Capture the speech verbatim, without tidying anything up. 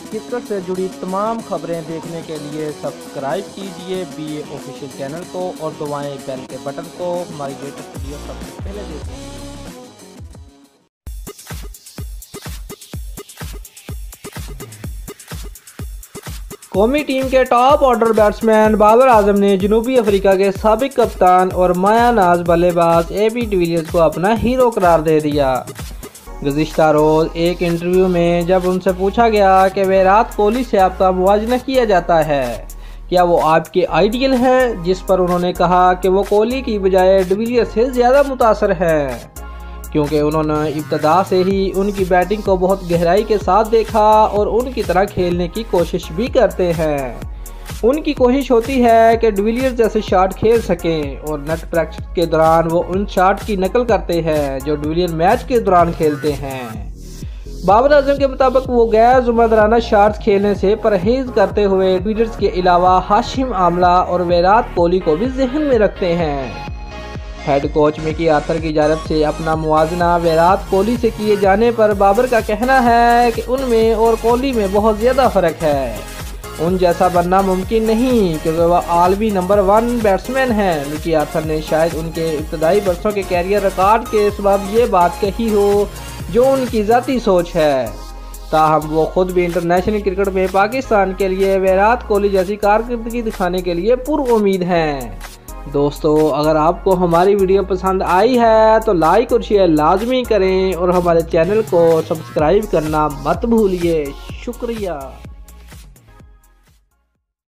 Cricket से जुड़ी तमाम खबरें देखने के लिए सब्सक्राइब कीजिए बी ए ऑफिशियल चैनल को और दबाएं बेल के बटन को हमारी लेटेस्ट वीडियो सबसे पहले देखें। कौमी टीम के top order batsman Babar Azam ने जनूबी अफ्रीका के साबिक कप्तान और मायानाज बल्लेबाज ए बी डिविलियर्स को अपना हीरो करार दे दिया। गुज़िश्ता रोज़ एक इंटरव्यू में जब उनसे पूछा गया कि विराट कोहली से आपका मुवाजना किया जाता है, क्या वो आपके आइडियल हैं, जिस पर उन्होंने कहा कि वो कोहली की बजाय डिविलियर्स से ज़्यादा मुतासर हैं, क्योंकि उन्होंने इब्तदा से ही उनकी बैटिंग को बहुत गहराई के साथ देखा और उनकी तरह खेलने की कोशिश भी करते हैं। उनकी कोशिश होती है कि डिविलियर्स जैसे शॉट खेल सकें और नेट प्रैक्टिस के दौरान वो उन शॉट की नकल करते हैं जो डिविलियर्स मैच के दौरान खेलते हैं। बाबर आजम के मुताबिक वो गैर ज़िम्मेदाराना शॉट्स खेलने से परहेज करते हुए डिविलियर्स के अलावा हाशिम आमला और विराट कोहली को भी जहन में रखते हैं। हेड कोच मिकी आर्थर की जानिब से अपना मुवाजना विराट कोहली से किए जाने पर बाबर का कहना है कि उनमें और कोहली में बहुत ज़्यादा फ़र्क है। उन जैसा बनना मुमकिन नहीं क्योंकि वह आलमी नंबर वन बैट्समैन हैं। मिकी आर्थर ने शायद उनके इब्तदाई बरसों के कैरियर रिकॉर्ड के सबब ये बात कही हो जो उनकी ज़ाती सोच है। ताहम वो खुद भी इंटरनेशनल क्रिकेट में पाकिस्तान के लिए विराट कोहली जैसी कारकर्दगी दिखाने के लिए पुरुउम्मीद हैं। दोस्तों, अगर आपको हमारी वीडियो पसंद आई है तो लाइक और शेयर लाजमी करें और हमारे चैनल को सब्सक्राइब करना मत भूलिए। शुक्रिया।